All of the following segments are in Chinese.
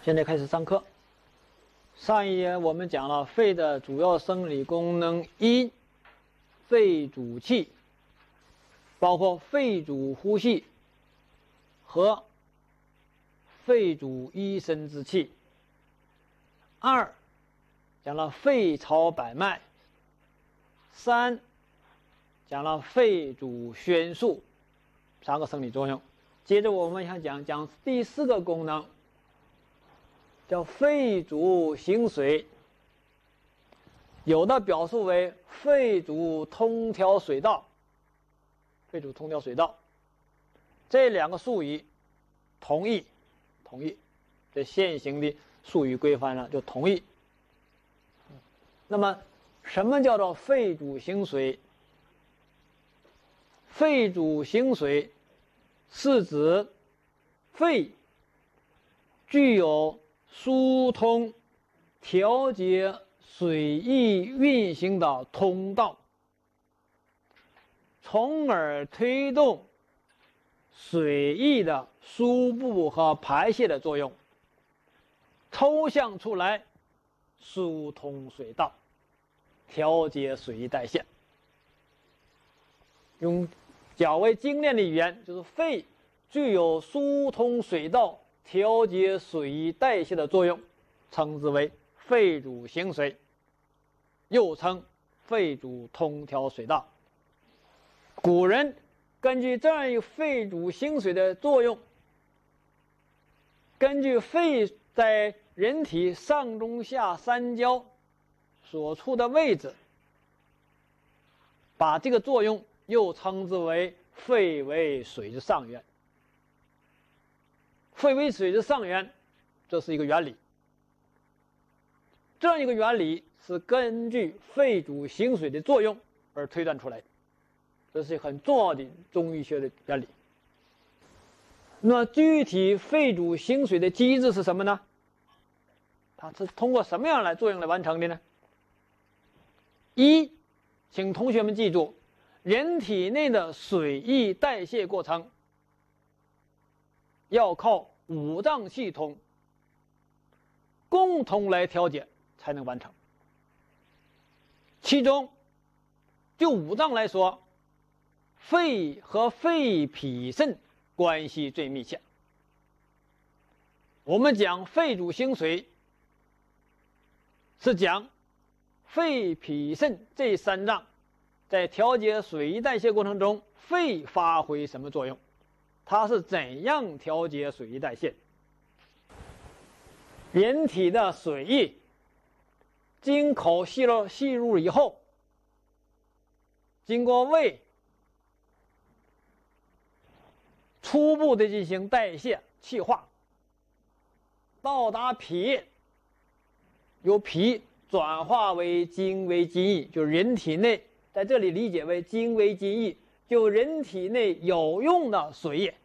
现在开始上课。上一节我们讲了肺的主要生理功能一，肺主气，包括肺主呼吸和肺主一身之气。二，讲了肺朝百脉。三，讲了肺主宣肃，三个生理作用。接着我们想讲第四个功能，叫肺主行水，有的表述为肺主通调水道，肺主通调水道，这两个术语同义，这现行的术语规范上就同义。那么什么叫做肺主行水？肺主行水是指肺具有疏通、调节水液运行的通道，从而推动水液的输布和排泄的作用，抽象出来疏通水道，调节水液代谢。用较为精炼的语言，就是肺具有疏通水道、调节水液代谢的作用，称之为肺主行水，又称肺主通调水道。古人根据这样一个肺主行水的作用，根据肺在人体上中下三焦所处的位置，把这个作用又称之为肺为水之上源。肺为水之上源，这是一个原理。这样一个原理是根据肺主行水的作用而推断出来的，这是很重要的中医学的原理。那么具体肺主行水的机制是什么呢？它是通过什么样来作用来完成的呢？一，请同学们记住，人体内的水液代谢过程要靠五脏系统共同来调节才能完成。其中就五脏来说，肺和肺脾肾关系最密切。我们讲肺主行水，是讲肺脾肾这三脏在调节水液代谢过程中，肺发挥什么作用？它是怎样调节水液代谢？人体的水液经口吸入以后，经过胃初步的进行代谢气化，到达脾，由脾转化为精微津液，就是人体内，在这里理解为精微津液，就人体内有用的水液。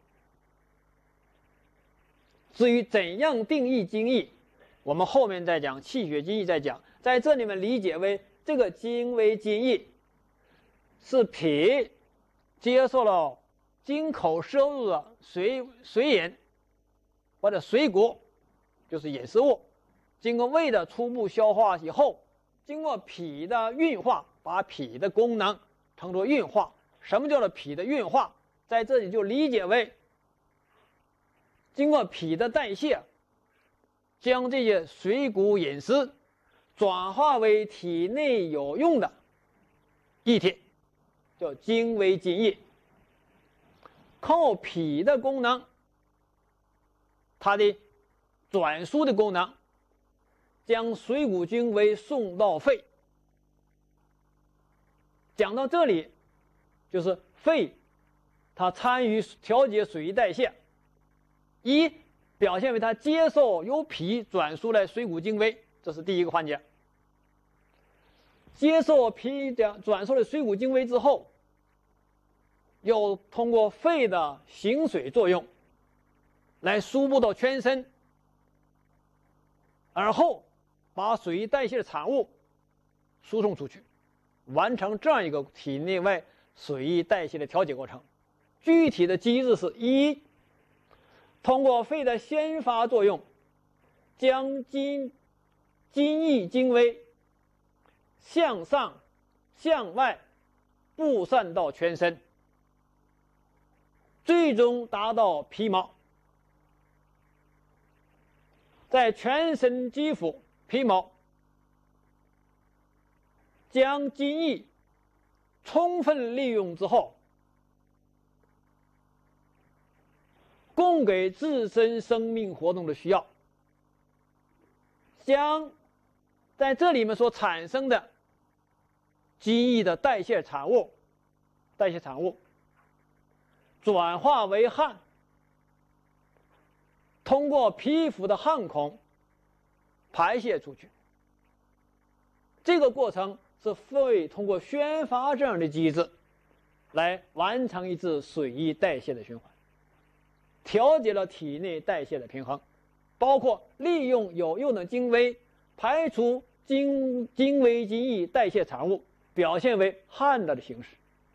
至于怎样定义津液，我们后面再讲，气血津液再讲。在这里面理解为这个精微津液是脾接受了经口摄入的水饮或者水谷，就是饮食物，经过胃的初步消化以后，经过脾的运化，把脾的功能称作运化。什么叫做脾的运化？在这里就理解为经过脾的代谢，将这些水谷饮食转化为体内有用的液体，叫精微津液。靠脾的功能，它的转输的功能，将水谷精微送到肺。讲到这里，就是肺它参与调节水液代谢，一表现为它接受由脾转输来水谷精微，这是第一个环节。接受脾的转输的水谷精微之后，又通过肺的行水作用来输布到全身，而后把水液代谢的产物输送出去，完成这样一个体内外水液代谢的调节过程。具体的机制是：一，通过肺的先发作用， 将津液精微向上向外布散到全身，最终达到皮毛。在全身肌肤、皮毛将津液充分利用之后，供给自身生命活动的需要，将在这里面所产生的津液的代谢产物转化为汗，通过皮肤的汗孔排泄出去。这个过程是肺通过宣发这样的机制来完成一次水液代谢的循环，调节了体内代谢的平衡，包括利用有用的精微排除精微津液代谢产物，表现为汗的形式。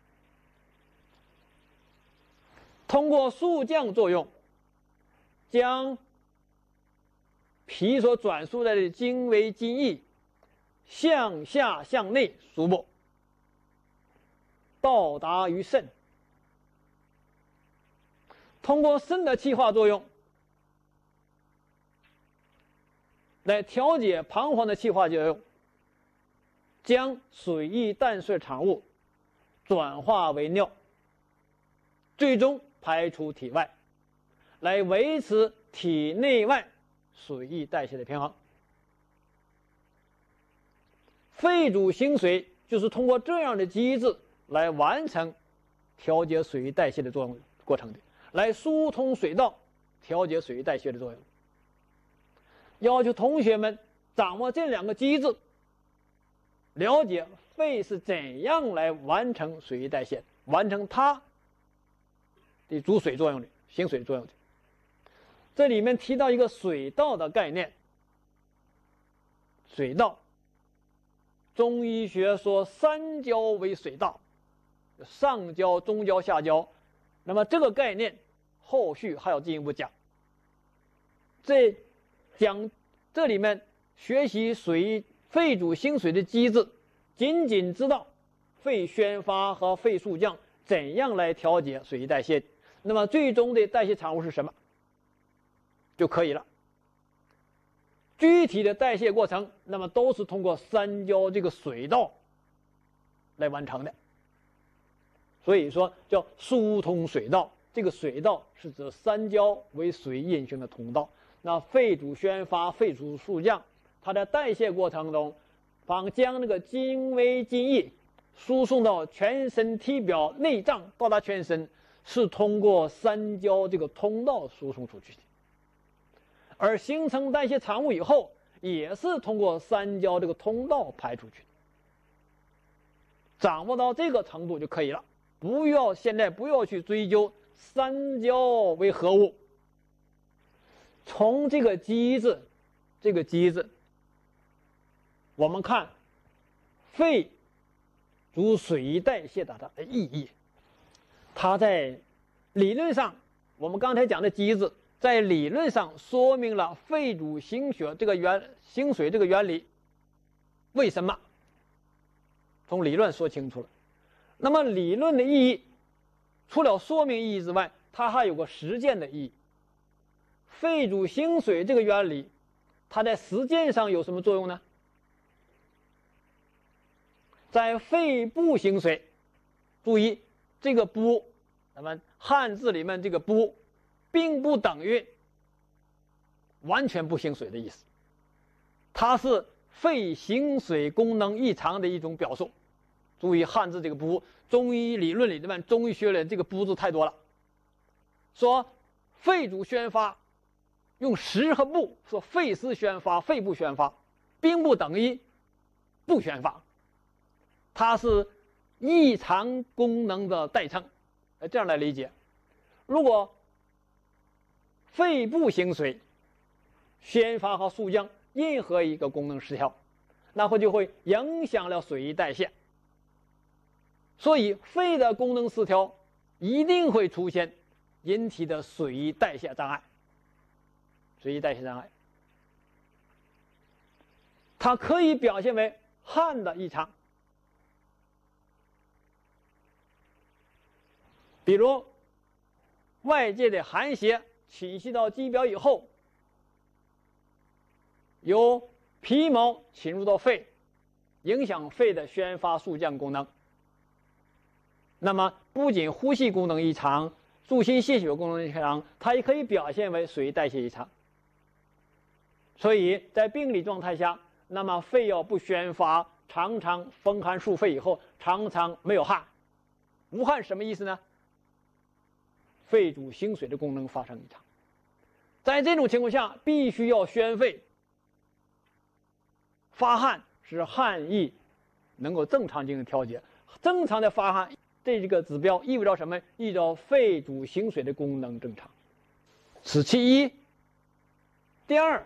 通过速降作用，将皮所转输来的精微津液向下向内输布，到达于肾。通过肾的气化作用来调节膀胱的气化作用，将水液淡水产物转化为尿，最终排出体外，来维持体内外水液代谢的平衡。肺主行水就是通过这样的机制来完成调节水液代谢的过程的，来疏通水道，调节水液代谢的作用。要求同学们掌握这两个机制，了解肺是怎样来完成水液代谢，完成它的主水作用的、行水作用的。这里面提到一个水道的概念，水道，中医学说三焦为水道，上焦、中焦、下焦。那么这个概念后续还要进一步讲。这里面学习肺主行水的机制，仅仅知道肺宣发和肺速降怎样来调节水液代谢，那么最终的代谢产物是什么就可以了。具体的代谢过程，那么都是通过三焦这个水道来完成的。所以说叫疏通水道，这个水道是指三焦为水运行的通道。那肺主宣发、肺主速降，它在代谢过程中，将那个精微津液输送到全身体表内脏，到达全身，是通过三焦这个通道输送出去的。而形成代谢产物以后，也是通过三焦这个通道排出去。掌握到这个程度就可以了，现在不要去追究三焦为何物。从这个机制，我们看肺主水液代谢的它的意义。它在理论上，我们刚才讲的机制，在理论上说明了肺主行水这个原理。为什么？从理论说清楚了。那么理论的意义，除了说明意义之外，它还有个实践的意义。肺主行水这个原理，它在实践上有什么作用呢？在肺部行水，注意这个部，咱们汉字里面这个部，并不等于完全不行水的意思，它是肺行水功能异常的一种表述。注意汉字这个部，中医理论里面，中医学里这个部字太多了。说肺主宣发，用实和不，说肺实宣发，肺不宣发，并不等于不宣发，它是异常功能的代称。这样来理解，如果肺部行水，宣发和速降任何一个功能失调，那就会影响了水液代谢。所以肺的功能失调一定会出现引起的水液代谢障碍。 它可以表现为汗的异常，比如外界的寒邪侵袭到肌表以后，由皮毛侵入到肺，影响肺的宣发肃降功能。那么不仅呼吸功能异常，助心泄血功能异常，它也可以表现为水代谢异常。所以在病理状态下，那么肺要不宣发，常常风寒束肺以后，常常没有汗。无汗什么意思呢？肺主行水的功能发生异常。在这种情况下，必须要宣肺，发汗，使汗液能够正常进行调节。正常的发汗，这个指标意味着什么？意味着肺主行水的功能正常，此其一。第二，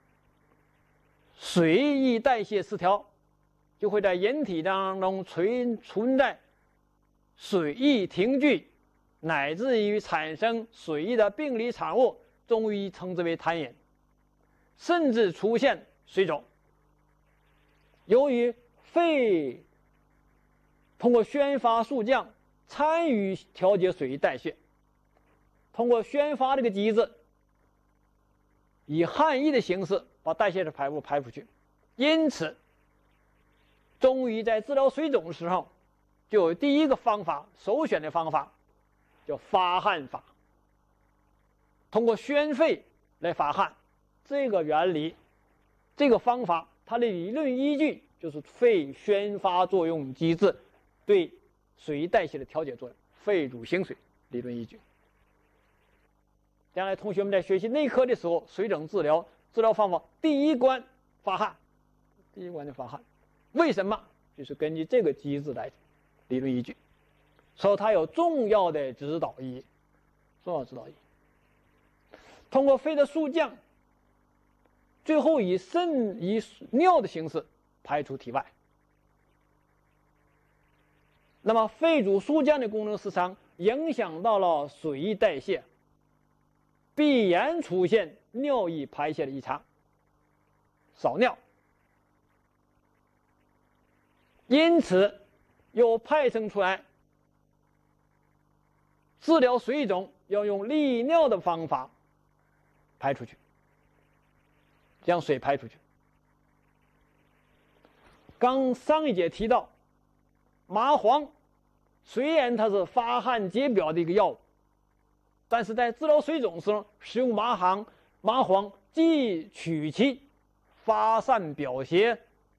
水液代谢失调，就会在人体当中存在水液停聚，乃至于产生水液的病理产物，中医称之为痰饮，甚至出现水肿。由于肺通过宣发肃降参与调节水液代谢，通过宣发这个机制，以汗液的形式把代谢的排物排出去。因此中医在治疗水肿的时候，就有第一个方法，首选的方法叫发汗法，通过宣肺来发汗。这个原理，这个方法，它的理论依据就是肺宣发作用机制对水液代谢的调节作用，肺主行水理论依据。将来同学们在学习内科的时候，水肿治疗方法第一关发汗，第一关就发汗。为什么？就是根据这个机制来理论依据，所以它有重要的指导意义。通过肺的肃降，最后以尿的形式排出体外。那么肺主肃降的功能失常，影响到了水液代谢，必然出现尿液排泄的异常，少尿。因此又派生出来治疗水肿要用利尿的方法排出去，将水排出去。刚上一节提到，麻黄虽然它是发汗解表的一个药物，但是在治疗水肿时使用麻黄既取其发散表邪，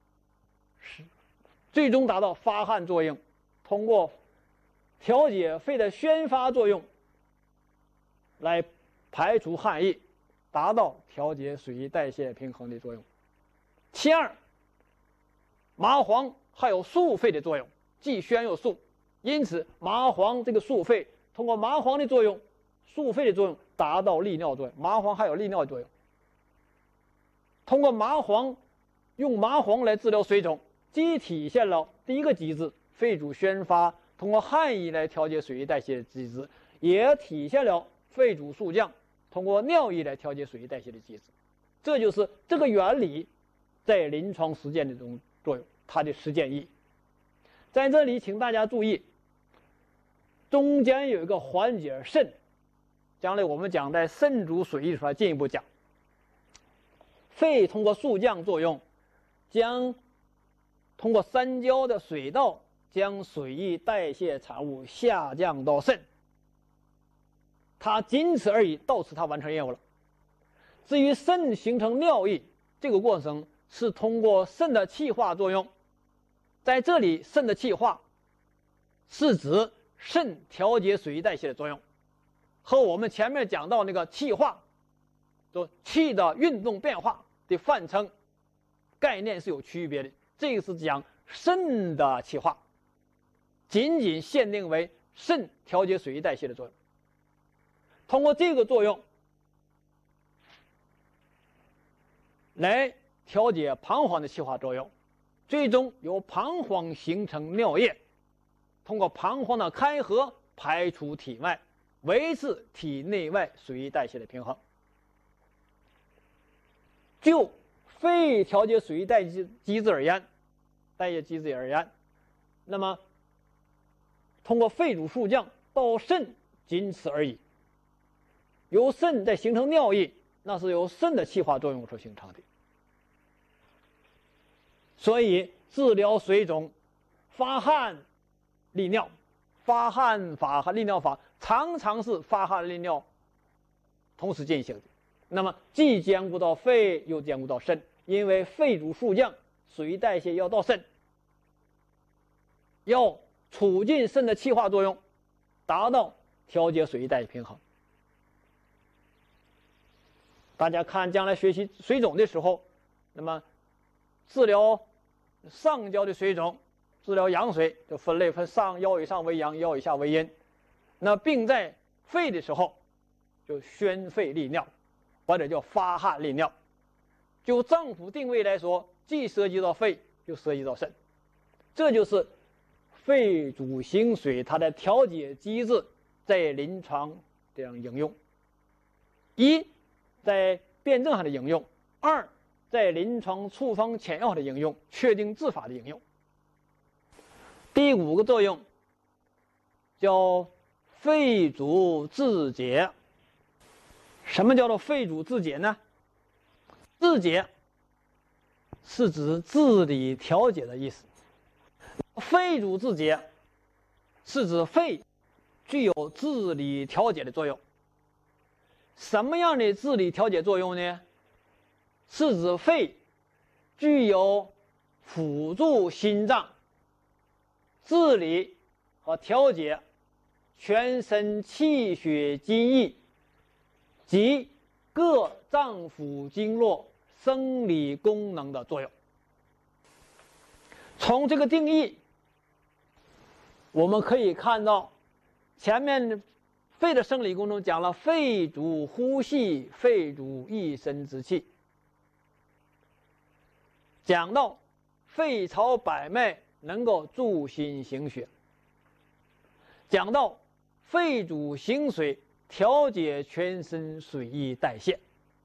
最终达到发汗作用，通过调节肺的宣发作用来排除汗液，达到调节水液代谢平衡的作用。其二，麻黄还有肃肺的作用，既宣又肃，因此麻黄这个肃肺，通过麻黄的作用，肃肺的作用，达到利尿作用。麻黄还有利尿的作用。通过用麻黄来治疗水肿，既体现了第一个机制，肺主宣发通过汗液来调节水液代谢的机制，也体现了肺主肃降通过尿液来调节水液代谢的机制。这就是这个原理在临床实践的这种作用，它的实践意义。在这里请大家注意，中间有一个环节肾，将来我们讲在肾主水液的时候进一步讲。肺通过肃降作用，将通过三焦的水道将水液代谢产物下降到肾，它仅此而已，到此它完成任务了。至于肾形成尿液，这个过程是通过肾的气化作用。在这里，肾的气化是指肾调节水液代谢的作用，和我们前面讲到那个气化，就气的运动变化的范称概念是有区别的。这个是讲肾的气化，仅仅限定为肾调节水液代谢的作用。通过这个作用来调节膀胱的气化作用，最终由膀胱形成尿液，通过膀胱的开合排出体外，维持体内外水液代谢的平衡。就肺肺调节水液代谢机制而言，那么通过肺主速降到肾，仅此而已。由肾再形成尿液，那是由肾的气化作用所形成的。所以治疗水肿、发汗利尿、发汗法和利尿法常常是发汗利尿同时进行的。那么既兼顾到肺，又兼顾到肾，因为肺主速降，水液代谢要到肾，要促进肾的气化作用，达到调节水液代谢平衡。大家看，将来学习水肿的时候，那么治疗上焦的水肿，治疗羊水就分腰以上为阳，腰以下为阴。那病在肺的时候，就宣肺利尿，或者叫发汗利尿。就脏腑定位来说，既涉及到肺，又涉及到肾。这就是肺主行水它的调节机制在临床这样应用：一，在辩证上的应用；二，在临床处方遣药的应用，确定治法的应用。第5个作用叫肺主治节。什么叫做肺主治节呢？治节是指治理调节的意思。肺主治节是指肺具有治理调节的作用。什么样的治理调节作用呢？是指肺具有辅助心脏治理和调节全身气血津液及各脏腑经络生理功能的作用。从这个定义，我们可以看到，前面肺的生理功能讲了肺主呼吸，肺主一身之气，讲到肺朝百脉能够助心行血，讲到肺主行水，调节全身水液代谢。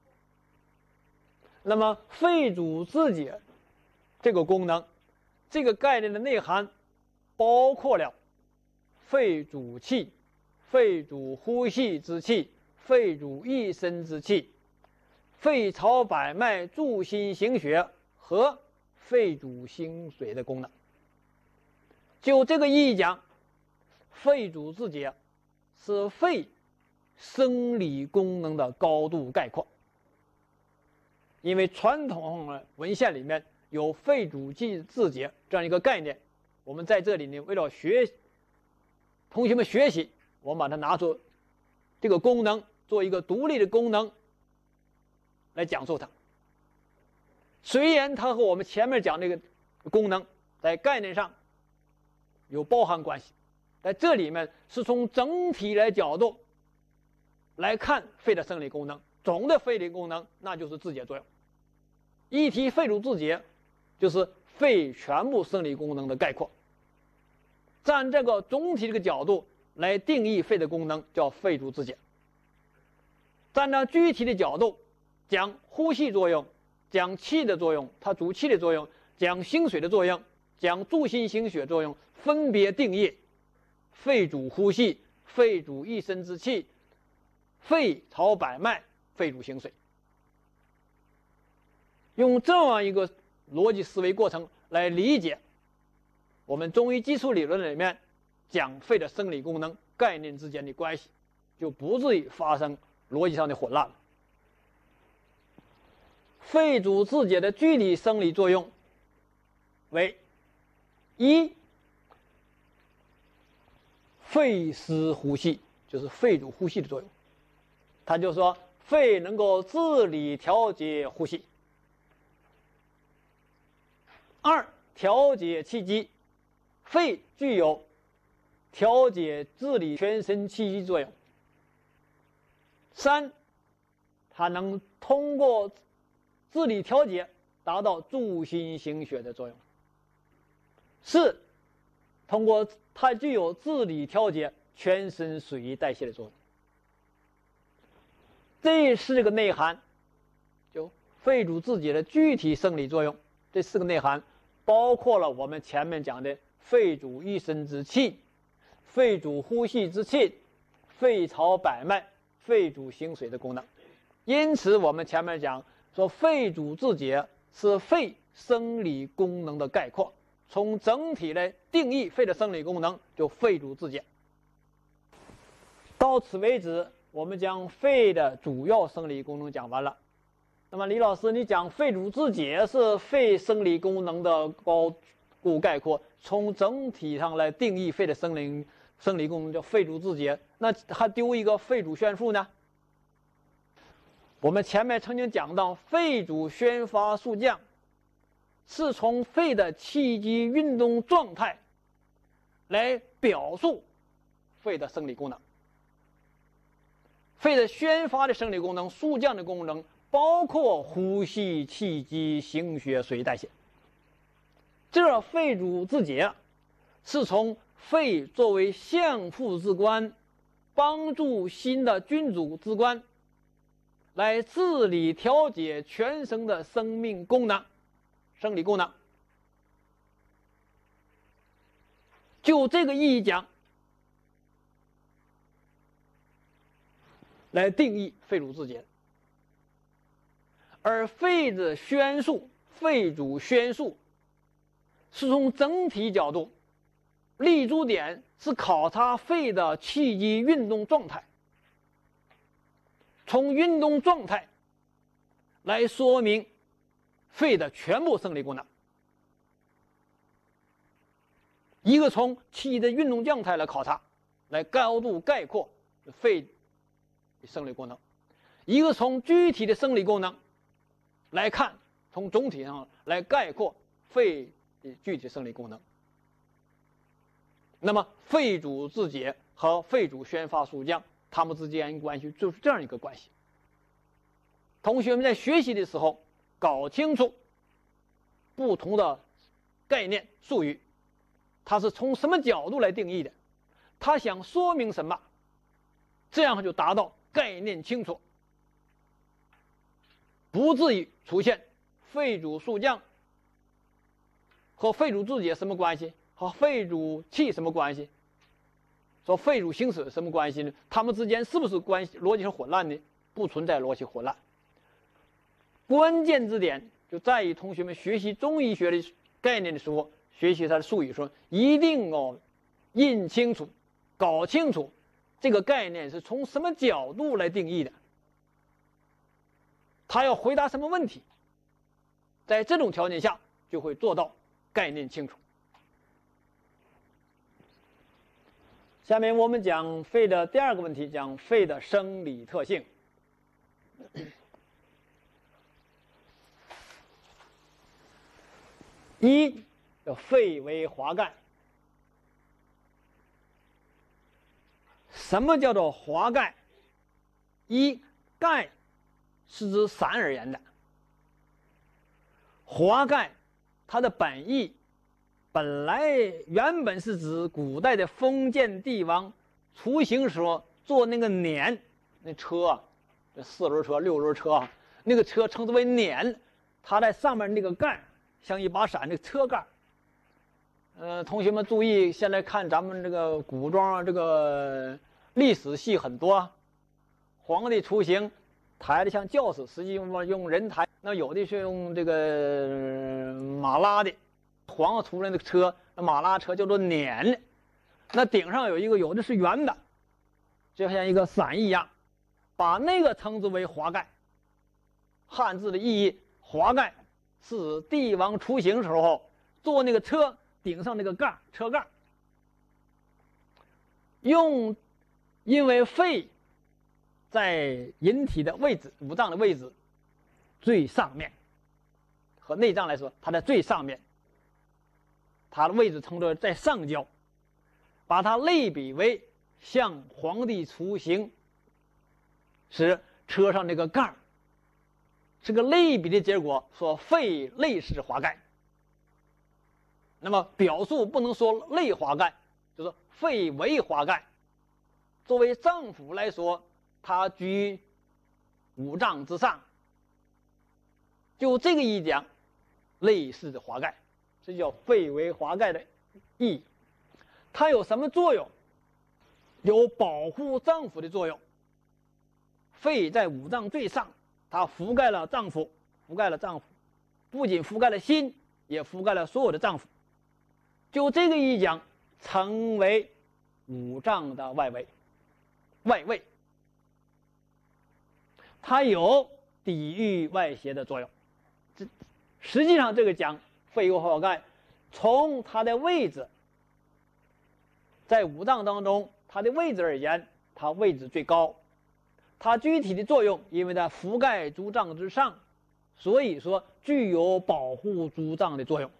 那么肺主治节这个功能，这个概念的内涵包括了肺主气、肺主呼吸之气、肺主一身之气、肺朝百脉助心行血和肺主行水的功能。就这个意义讲，肺主治节是肺生理功能的高度概括。因为传统的文献里面有肺主治节这样一个概念，我们在这里呢，为了同学们学习，我们把它拿出这个功能做一个独立的功能来讲述它。虽然它和我们前面讲这个功能在概念上有包含关系，在这里面是从整体来角度来看肺的生理功能，总的肺理功能那就是治节作用。一提肺主治节，就是肺全部生理功能的概括。站这个总体这个角度来定义肺的功能，叫肺主治节。站在具体的角度讲呼吸作用，讲气的作用，它主气的作用，讲行水的作用，讲助心行血作用，分别定义肺主呼吸，肺主一身之气，肺朝百脉，肺主行水。用这样一个逻辑思维过程来理解我们中医基础理论里面讲肺的生理功能概念之间的关系，就不至于发生逻辑上的混乱了。肺主治节的具体生理作用为：一，肺湿呼吸，就是肺主呼吸的作用。他就说肺能够治理调节呼吸。二，调节气机，肺具有调节治理全身气机作用。三，它能通过治理调节达到助心行血的作用。四，通过它具有治理调节全身水液代谢的作用。这是这个内涵，就肺主自己的具体生理作用。这4个内涵包括了我们前面讲的肺主一身之气、肺主呼吸之气、肺朝百脉、肺主行水的功能。因此我们前面讲说肺主自节是肺生理功能的概括，从整体来定义肺的生理功能，就肺主自节。到此为止，我们将肺的主要生理功能讲完了。那么李老师，你讲肺主自节是肺生理功能的高度概括，从整体上来定义肺的生理功能叫肺主自节，那还丢一个肺主宣肃呢？我们前面曾经讲到，肺主宣发肃降是从肺的气机运动状态来表述肺的生理功能。肺的宣发的生理功能、肃降的功能，包括呼吸、气机、行血、水代谢。这肺主自节是从肺作为相父之官，帮助心的君主之官，来治理调节全身的生命功能、生理功能。就这个意义讲，来定义肺主自节。而肺的宣肃、肺主宣肃是从整体角度，立足点是考察肺的气机运动状态，从运动状态来说明肺的全部生理功能。一个从气的运动状态来考察，来高度概括肺的生理功能；一个从具体的生理功能来看，从总体上来概括肺的具体生理功能。那么肺主自节和肺主宣发肃降，它们之间关系就是这样一个关系。同学们在学习的时候，搞清楚不同的概念术语，它是从什么角度来定义的，它想说明什么，这样就达到概念清楚，不至于出现肺主肃降和肺主自节什么关系，和肺主气什么关系，说肺主行水什么关系呢？它们之间是不是关系逻辑是混乱的？不存在逻辑混乱。关键之点就在于同学们学习中医学的概念的时候，学习它的术语的时候，一定要印清楚、搞清楚这个概念是从什么角度来定义的，他要回答什么问题，在这种条件下就会做到概念清楚。下面我们讲肺的第二个问题，讲肺的生理特性。一，肺为华盖。什么叫做华盖？一，盖是指伞而言的。华盖它的本意本来原本是指古代的封建帝王出行时候坐那个辇，那车啊，这4轮车、6轮车啊，那个车称之为辇，它在上面那个盖像一把伞，那个车盖。同学们注意，现在看咱们这个古装啊，这个历史戏很多啊，皇帝出行抬的像轿子，实际用人抬，那有的是用这个马拉的。皇上出来那个车，那马拉车叫做辇，那顶上有一个，有的是圆的，就像一个伞一样，把那个称之为华盖。汉字的意义，华盖是帝王出行时候坐那个车顶上那个盖，车盖。因为肺在人体的位置，五脏的位置最上面，和内脏来说，它在最上面，它的位置称作为在上焦，把它类比为像皇帝出行时车上那个盖儿，这个类比的结果说肺类似华盖。那么表述不能说类华盖，就是肺为华盖。作为脏腑来说，它居五脏之上， 就这个意讲，类似的华盖，这叫肺为华盖的意义。它有什么作用？有保护脏腑的作用。肺在五脏最上，它覆盖了脏腑，不仅覆盖了心，也覆盖了所有的脏腑。就这个一讲，成为五脏的外围，它有抵御外邪的作用。实际上这个讲肺为华盖，从它的位置，在五脏当中它的位置而言，它位置最高。它具体的作用，因为它覆盖诸脏之上，所以说具有保护诸脏的作用。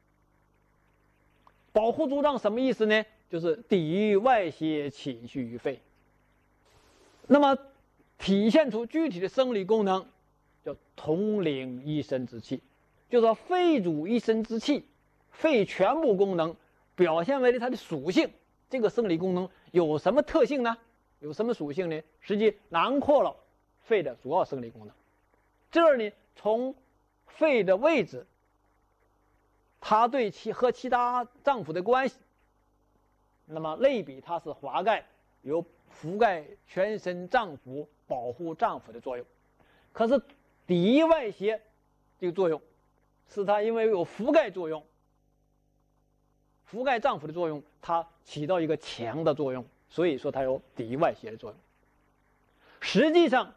保护诸脏什么意思呢？就是抵御外邪侵袭于肺。那么体现出具体的生理功能，叫统领一身之气，就是说肺主一身之气，肺全部功能表现为了它的属性。这个生理功能有什么特性呢？有什么属性呢？实际囊括了肺的主要生理功能。这儿呢，从肺的位置，它对和其他脏腑的关系，那么类比它是华盖，有覆盖全身脏腑、保护脏腑的作用。可是抵御外邪这个作用，是它因为有覆盖作用，覆盖脏腑的作用，它起到一个强的作用。所以说它有抵御外邪的作用。实际上，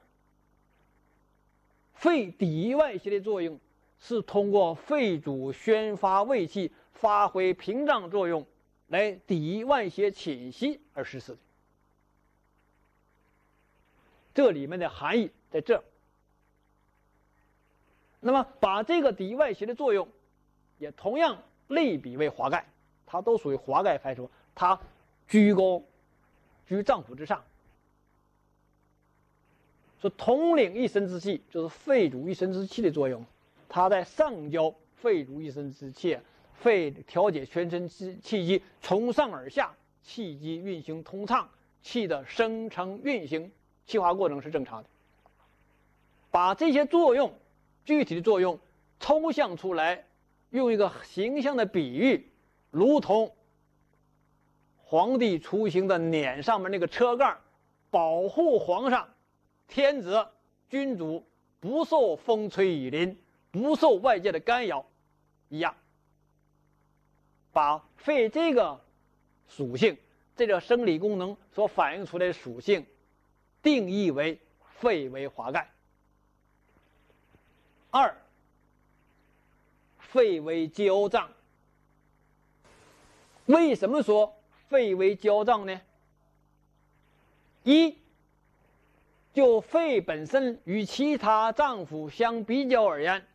肺抵御外邪的作用是通过肺主宣发胃气，发挥屏障作用，来抵御外邪侵袭而实施的。这里面的含义在这。那么把这个抵御外邪的作用，也同样类比为华盖，它都属于华盖派出，它居脏腑之上，说统领一身之气，就是肺主一身之气的作用。它在上焦，肺主一身之气，肺调节全身气机，从上而下，气机运行通畅，气的生成运行，气化过程是正常的。把这些作用，具体的作用抽象出来，用一个形象的比喻，如同皇帝出行的辇上面那个车盖，保护皇上、天子、君主不受风吹雨淋，不受外界的干扰一样。把肺这个属性，这个生理功能所反映出来的属性，定义为肺为华盖。二，肺为焦脏。为什么说肺为焦脏呢？一，就肺本身与其他脏腑相比较而言，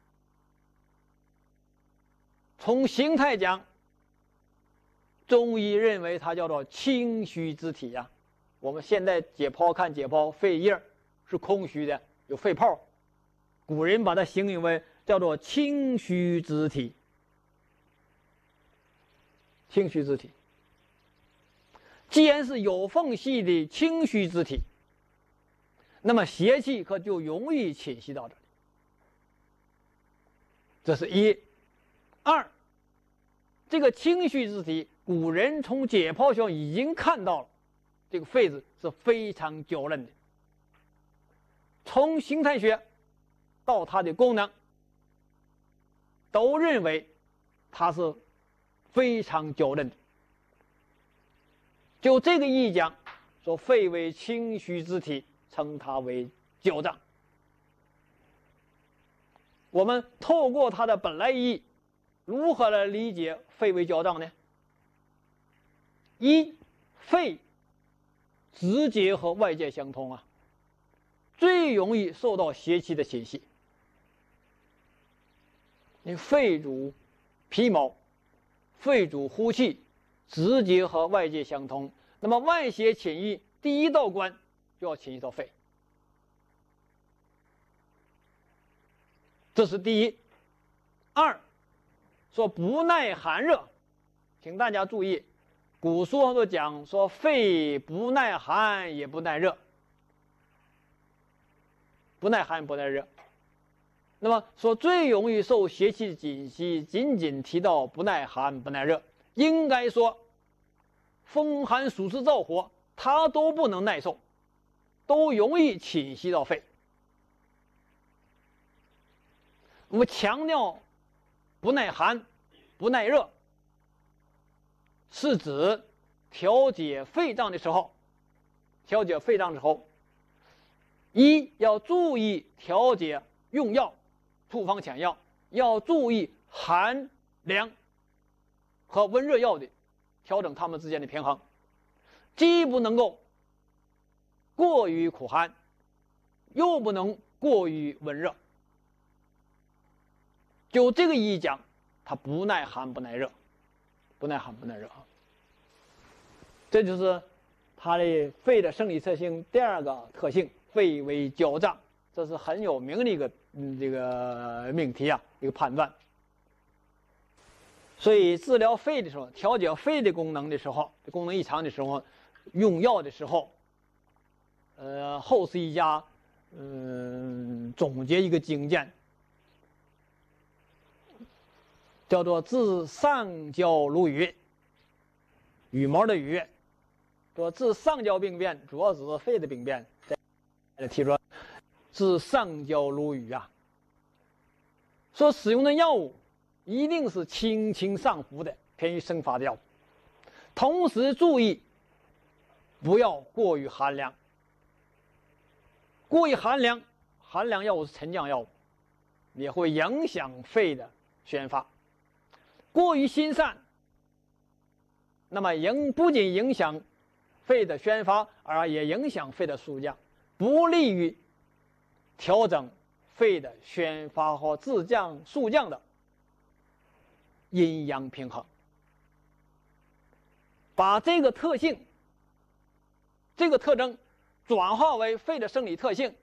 从形态讲，中医认为它叫做清虚之体呀。我们现在解剖看解剖，肺叶是空虚的，有肺泡。古人把它形容为叫做清虚之体。清虚之体。既然是有缝隙的清虚之体，那么邪气可就容易侵袭到这里。这是一。二，这个清虚之体，古人从解剖学已经看到了，这个肺子是非常娇嫩的。从形态学到它的功能，都认为它是非常娇嫩的。就这个意义讲，说肺为清虚之体，称它为焦脏。我们透过它的本来意义，如何来理解肺为焦脏呢？一，肺直接和外界相通啊，最容易受到邪气的侵袭。你肺主皮毛，肺主呼气，直接和外界相通。那么外邪侵入，第一道关就要侵袭到肺，这是第一。二，说不耐寒热，请大家注意，古书上都讲说肺不耐寒也不耐热，不耐寒不耐热。 那么说最容易受邪气侵袭，仅仅提到不耐寒、不耐热，应该说风寒暑湿燥火，它都不能耐受，都容易侵袭到肺。我们强调不耐寒、不耐热，是指调节肺脏的时候，要注意调节用药、处方遣药，要注意寒凉和温热药的调整它们之间的平衡，既不能够过于苦寒，又不能过于温热。就这个意义讲，它不耐寒不耐热，这就是它的肺的生理特性第二个特性，肺为焦胀，这是很有名的一个这个命题啊，一个判断。所以治疗肺的时候，调节肺的功能的时候，功能异常的时候，用药的时候，后世一家总结一个经鉴，叫做治上焦如羽，羽毛的羽。说治上焦病变，主要指肺的病变。提出治上焦如羽啊，说使用的药物一定是轻轻上浮的，偏于生发的药物，同时注意不要过于寒凉。过于寒凉药物是沉降药物，也会影响肺的宣发。过于心散，那么不仅影响肺的宣发，而也影响肺的速降，不利于调整肺的宣发和自降、速降的阴阳平衡。把这个特性、这个特征转化为肺的生理特性，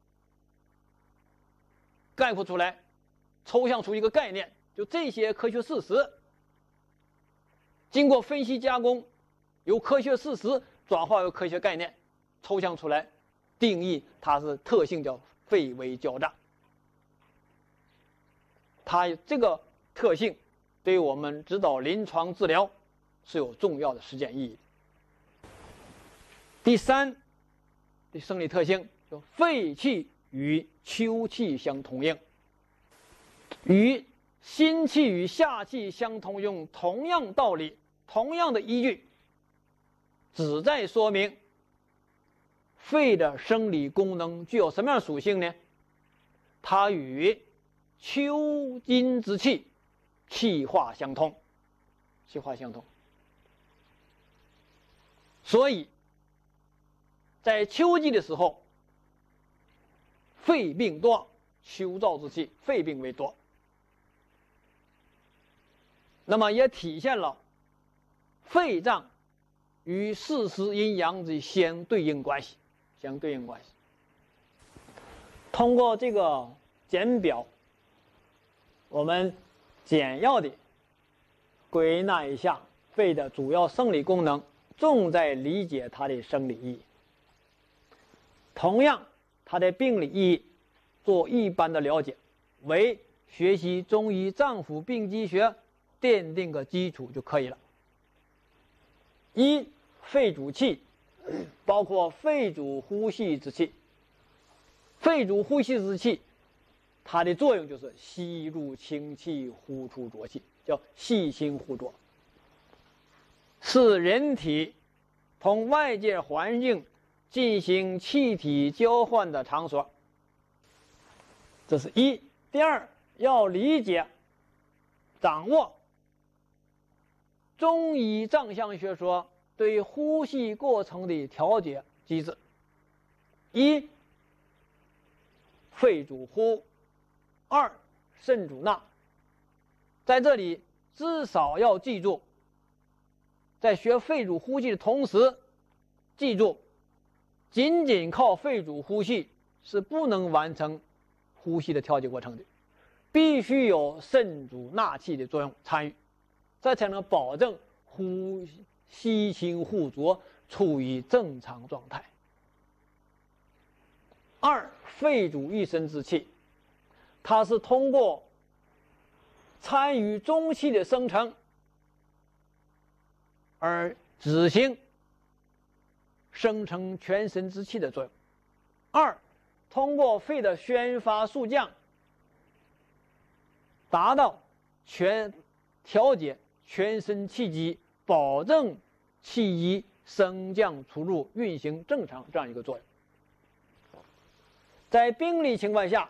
概括出来，抽象出一个概念，就这些科学事实，经过分析加工，由科学事实转化为科学概念，抽象出来，定义它是特性叫肺为焦胀。它这个特性对我们指导临床治疗是有重要的实践意义。第三的生理特性，就肺气与秋气相同应，与心气与夏气相同用，同样道理，同样的依据，旨在说明肺的生理功能具有什么样的属性呢？它与秋金之气气化相通，所以在秋季的时候，肺病多，秋燥之气，肺病为多。那么也体现了肺脏与四时阴阳的相对应关系。通过这个简表，我们简要的归纳一下肺的主要生理功能，重在理解它的生理意义。同样，它的病理意义做一般的了解，为学习中医脏腑病机学奠定个基础就可以了。一、肺主气，包括肺主呼吸之气。肺主呼吸之气，它的作用就是吸入清气，呼出浊气，叫细清呼浊，是人体同外界环境进行气体交换的场所。这是一。第二，要理解、掌握中医脏象学说对呼吸过程的调节机制。一、肺主呼；二、肾主纳。在这里至少要记住，在学肺主呼吸的同时，记住仅仅靠肺主呼吸是不能完成呼吸的调节过程的，必须有肾主纳气的作用参与，这才能保证呼吸清呼浊处于正常状态。二、肺主一身之气， 它是通过参与中气的生成而执行生成全身之气的作用。二，通过肺的宣发肃降，达到调节全身气机，保证气机升降出入运行正常这样一个作用。在病理情况下，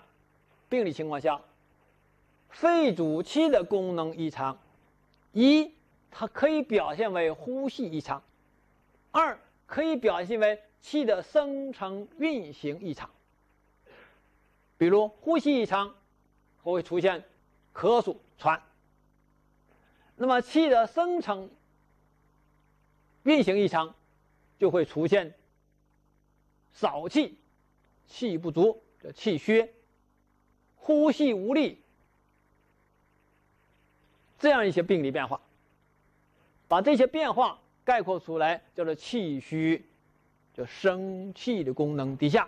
肺主气的功能异常，一，它可以表现为呼吸异常；二，可以表现为气的生成运行异常。比如呼吸异常会出现咳嗽、喘，那么气的生成运行异常就会出现少气、气不足、气虚、呼吸无力这样一些病理变化。把这些变化概括出来叫做气虚，就生气的功能低下。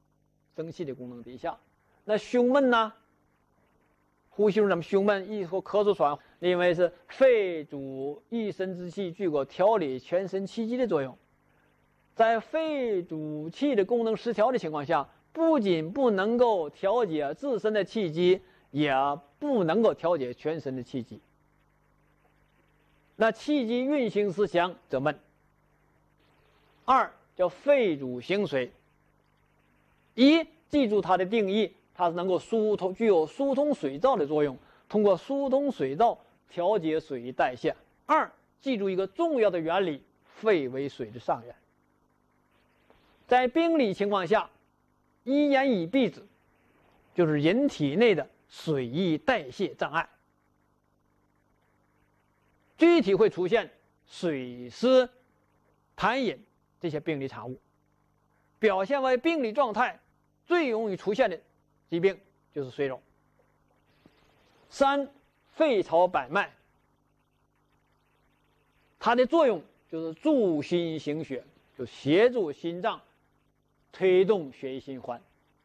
那胸闷呢？呼吸中咱们胸闷，一说咳嗽喘，因为是肺主一身之气具有调理全身气机的作用。在肺主气的功能失调的情况下，不仅不能够调节自身的气机，也不能够调节全身的气机。那气机运行失祥则闷。二叫肺主行水。一，记住它的定义，它是能够具有疏通水道的作用，通过疏通水道调节水液代谢。二，记住一个重要的原理，肺为水的上源。在病理情况下，一言以蔽之，就是人体内的水液代谢障碍，具体会出现水湿、痰饮这些病理产物。表现为病理状态最容易出现的疾病就是水肿。三，肺朝百脉，它的作用就是助心行血，就协助心脏推动血液循环。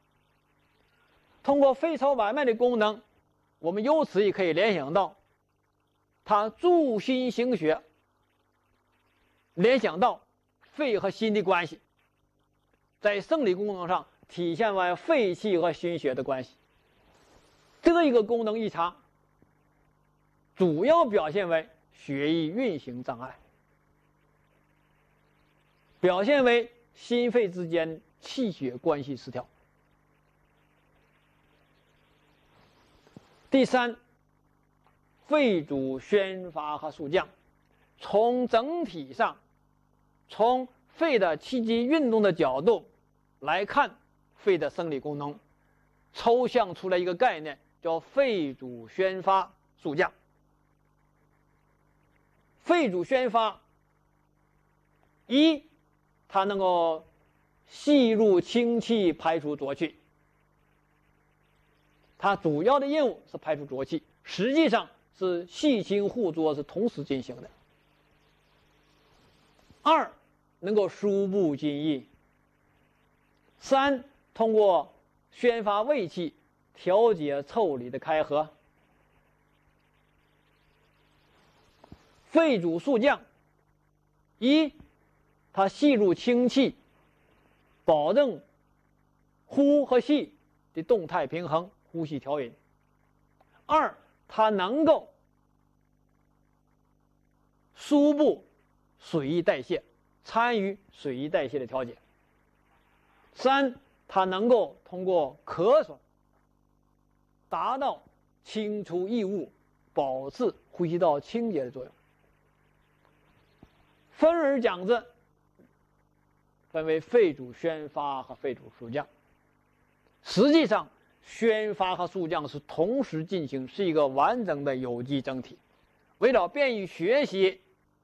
通过肺朝百脉的功能，我们由此也可以联想到它助心行血，联想到肺和心的关系，在生理功能上体现为肺气和心血的关系。这一个功能异常主要表现为血液运行障碍，表现为心肺之间气血关系失调。第三，肺主宣发和肃降。从整体上，从肺的气机运动的角度来看肺的生理功能，抽象出来一个概念，叫肺主宣发肃降。肺主宣发，一，它能够吸入清气，排出浊气。它主要的任务是排出浊气，实际上是细清互作，是同时进行的。二，能够输布津液。三，通过宣发胃气，调节腠理的开合。肺主肃降，一，它吸入清气，保证呼和吸的动态平衡，呼吸调匀。二，它能够输布水液代谢，参与水液代谢的调节。三，它能够通过咳嗽达到清除异物，保持呼吸道清洁的作用。分而讲之，分为肺主宣发和肺主肃降。实际上，宣发和肃降是同时进行，是一个完整的有机整体。为了便于学习，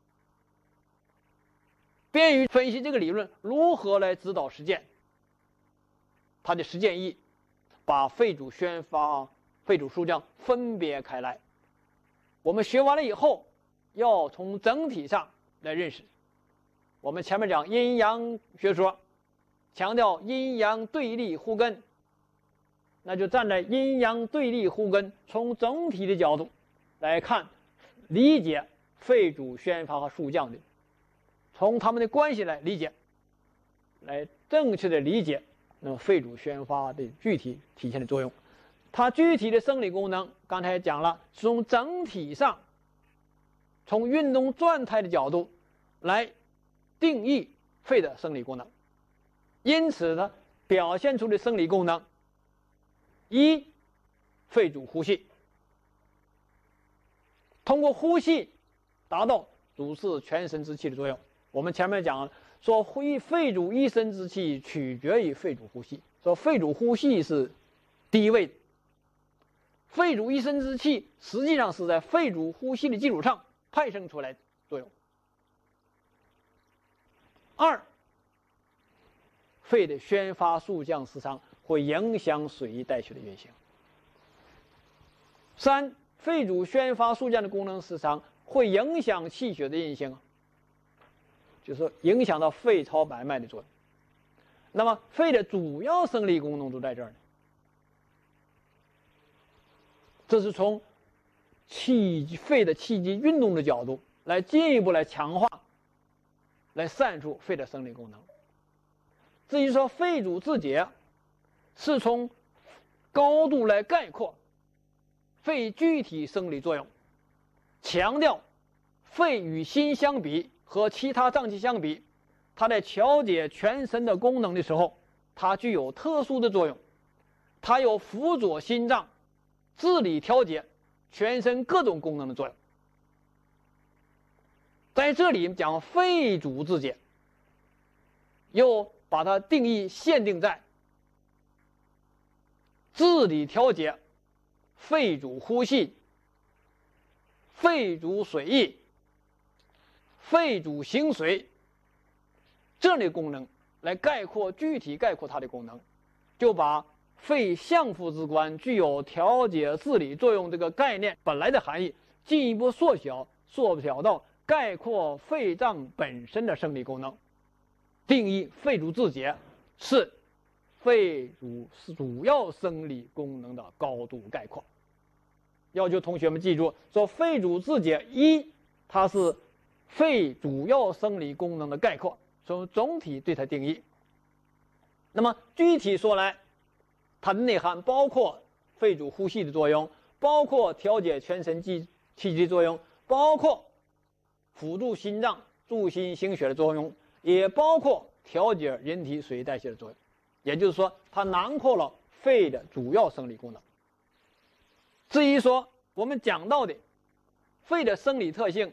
便于分析这个理论如何来指导实践，它的实践意义把肺主宣发、肺主肃降分别开来。我们学完了以后，要从整体上来认识。我们前面讲阴阳学说，强调阴阳对立互根， 那就站在阴阳对立互根，从整体的角度来看，理解肺主宣发和肃降的，从他们的关系来理解，来正确的理解那么肺主宣发的具体体现的作用。它具体的生理功能，刚才讲了，从整体上，从运动状态的角度来定义肺的生理功能。因此呢，表现出的生理功能，一，肺主呼吸，通过呼吸达到主持全身之气的作用。我们前面讲了，说肺主一身之气取决于肺主呼吸，说肺主呼吸是第一位的。肺主一身之气实际上是在肺主呼吸的基础上派生出来的作用。二，肺的宣发肃降时常会影响水液代谢的运行。三，肺主宣发肃降的功能时常会影响气血的运行，就是说影响到肺超百脉的作用。那么肺的主要生理功能都在这儿呢。这是从肺的气机运动的角度来进一步来强化、来阐述肺的生理功能。至于说肺主自解，是从高度来概括肺具体生理作用，强调肺与心相比和其他脏器相比，它在调节全身的功能的时候，它具有特殊的作用，它有辅佐心脏治理调节全身各种功能的作用。在这里讲肺主自解，又把它定义限定在治理调节、肺主呼吸、肺主水液、肺主行水这类功能来具体概括它的功能，就把肺相父之官具有调节治理作用这个概念本来的含义进一步缩小到概括肺脏本身的生理功能，定义肺主自解是肺主要生理功能的高度概括。要求同学们记住，说肺主自解一，它是肺主要生理功能的概括，从总体对它定义。那么具体说来，它的内涵包括肺主呼吸的作用，包括调节全身气机作用，包括辅助心脏助心行血的作用，也包括调节人体水液代谢的作用。也就是说，它囊括了肺的主要生理功能。至于说我们讲到的肺的生理特性，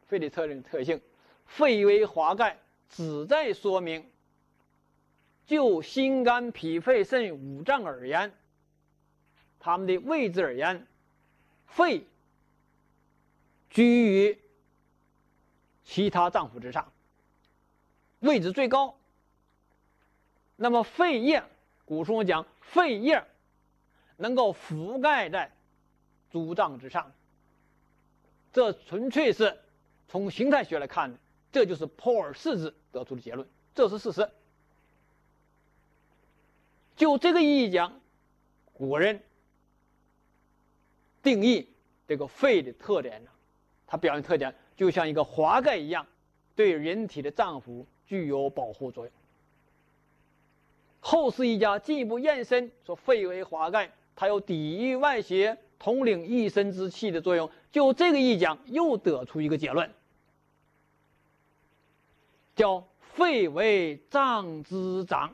肺为华盖，旨在说明就心肝脾肺肾五脏而言，它们的位置而言，肺居于其他脏腑之上，位置最高。那么肺叶，古书讲肺叶能够覆盖在诸脏之上，这纯粹是从形态学来看的，这就是剖而视之得出的结论，这是事实。就这个意义讲，古人定义这个肺的特点呢，它表现特点就像一个华盖一样，对人体的脏腑具有保护作用。后世一家进一步延伸，说肺为华盖，它有抵御外邪、统领一身之气的作用。就这个一讲，又得出一个结论，叫肺为脏之长，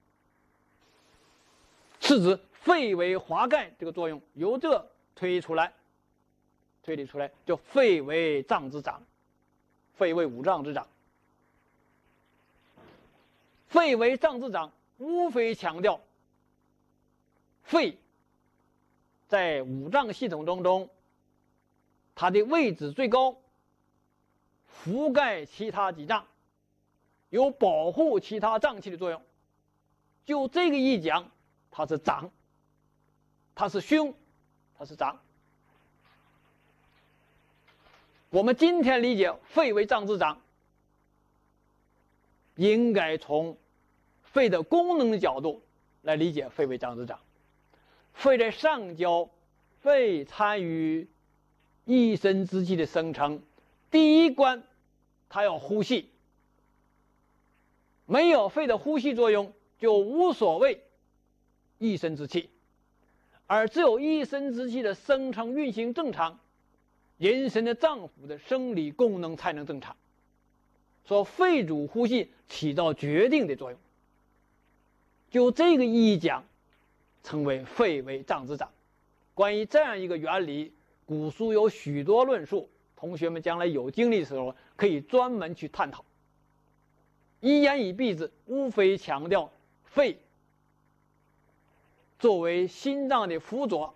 是指肺为华盖这个作用，由这推理出来，就肺为脏之长，肺为五脏之长。肺为脏之长，无非强调肺在五脏系统当中，它的位置最高，覆盖其他几脏，有保护其他脏器的作用。就这个一讲，它是长，它是凶，它是长。我们今天理解肺为脏之长，应该从肺的功能的角度来理解肺为脏之长。 肺在上焦，肺参与一身之气的生成。第一关，它要呼吸，没有肺的呼吸作用，就无所谓一身之气，而只有一身之气的生成运行正常，人身的脏腑的生理功能才能正常。说肺主呼吸起到决定的作用，就这个意义讲，称为肺为脏之长。关于这样一个原理，古书有许多论述，同学们将来有精力的时候可以专门去探讨。一言以蔽之，无非强调肺作为心脏的辅佐，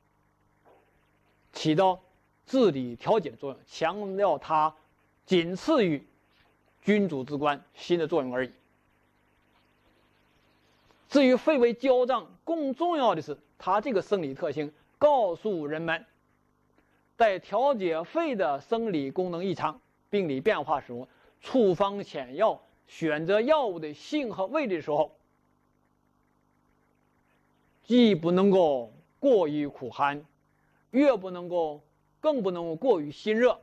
起到治理调节的作用，强调它仅次于君主之官心的作用而已。至于肺为焦脏，更重要的是它这个生理特性告诉人们，在调节肺的生理功能异常、病理变化时候，处方遣药、选择药物的性和位的时候，既不能够过于苦寒，更不能够过于辛热。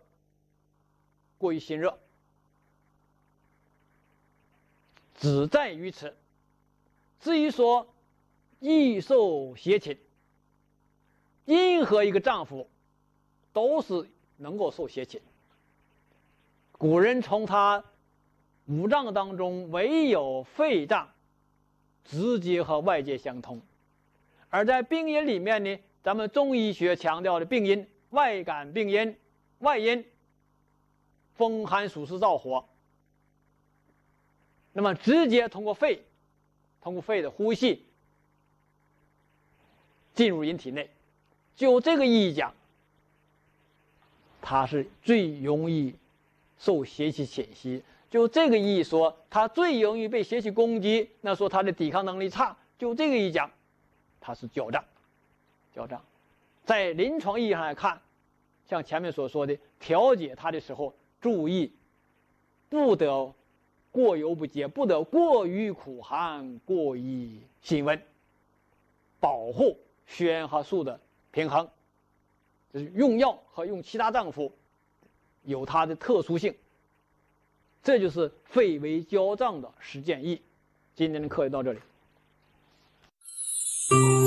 只在于此。至于说易受邪侵，任何一个脏腑都是能够受邪侵。古人从他五脏当中，唯有肺脏直接和外界相通。而在病因里面呢，咱们中医学强调的病因，外感病因、外因，风寒暑湿燥火，那么直接通过肺的呼吸进入人体内。就这个意义讲，它是最容易受邪气侵袭。就这个意义说，它最容易被邪气攻击，那说它的抵抗能力差。就这个意义讲，它是焦胀。在临床意义上来看，像前面所说的，调节它的时候，注意不得过犹不及，不得过于苦寒，过于辛温，保护血元和素的平衡。就是用药和用其他脏腑有它的特殊性。这就是肺为焦脏的实践意。今天的课就到这里。